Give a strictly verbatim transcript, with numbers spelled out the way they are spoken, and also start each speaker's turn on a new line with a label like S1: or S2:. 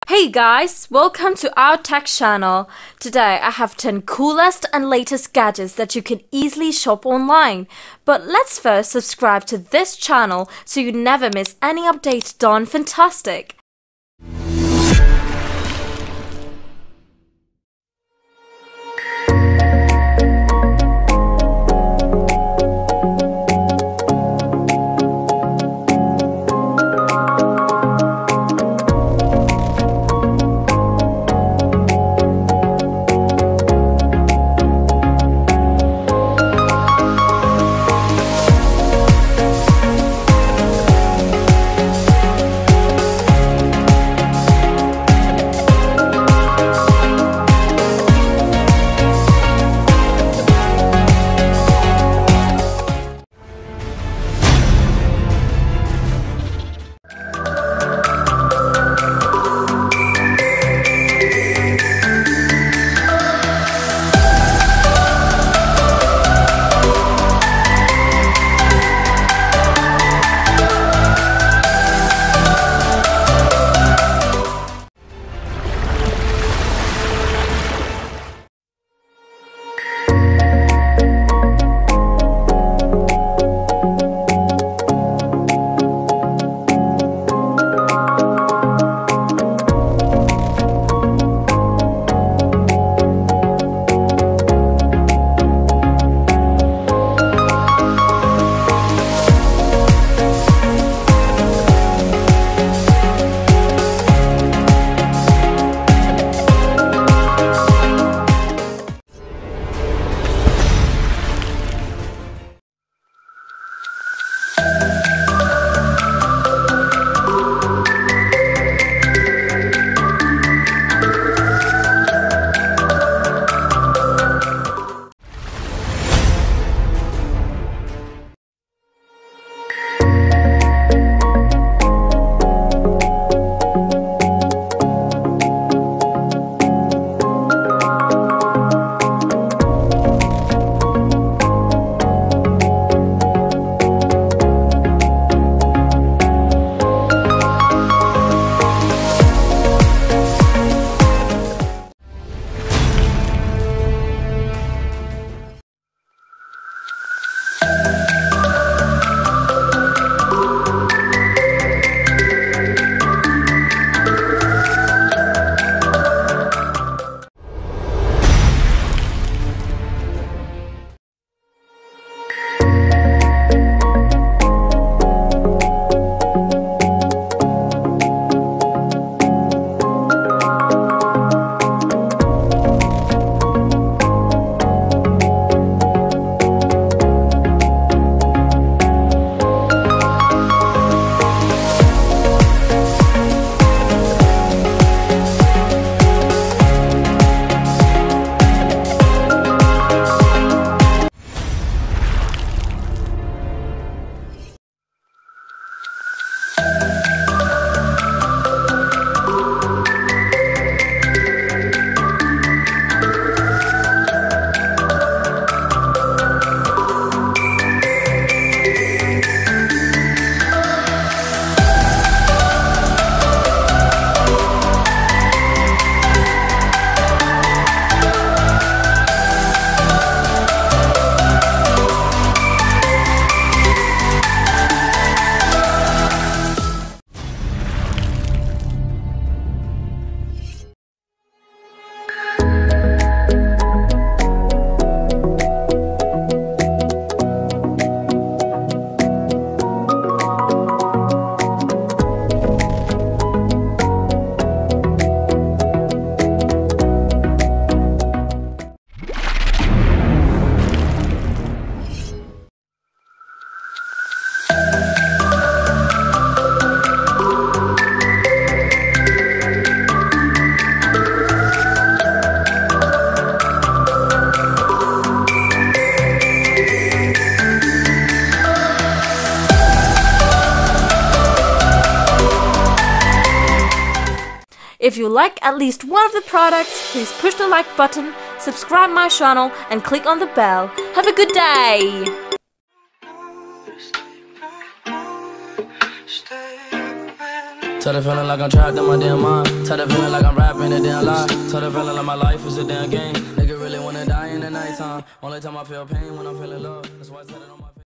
S1: Hey guys, welcome to our tech channel. Today I have ten coolest and latest gadgets that you can easily shop online. But let's first subscribe to this channel so you never miss any updates done fantastic. If you like at least one of the products, please push the like button, subscribe my channel and click on the bell. Have a good day!
S2: Tired of feeling like I'm trapped in my damn mind. Tired of feeling like I'm rapping a damn lie. Tired of feeling like my life is a damn game. Nigga really wanna die in the nighttime. Only time I feel pain when I'm feeling love. That's why I said it on my face.